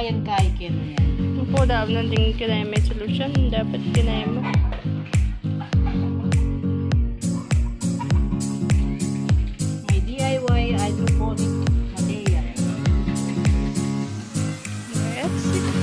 kayang-kaya kino yan. Po, dapat natin kinaya may solusyon. Dapat kinaya mo. May DIY hydroponic material. Yes.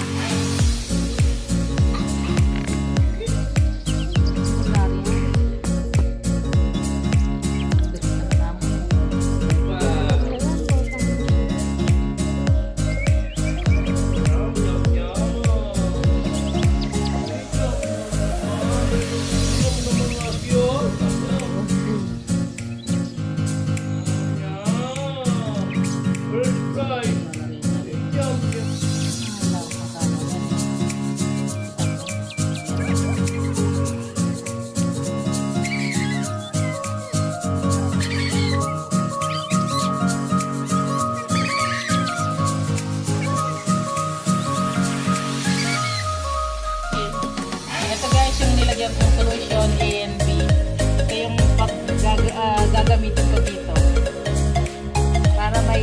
Nilagyan kong solution A and B. Ito yung gagamitin ko dito para may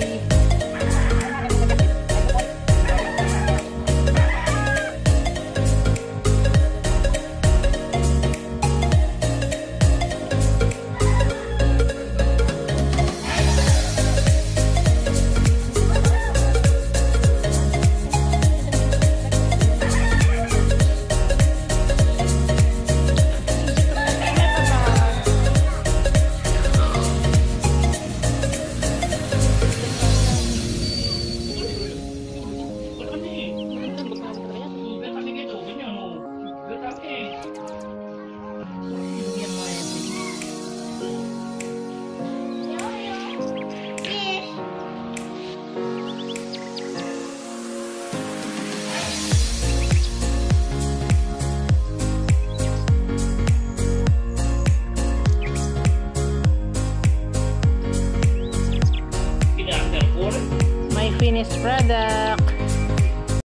finished product.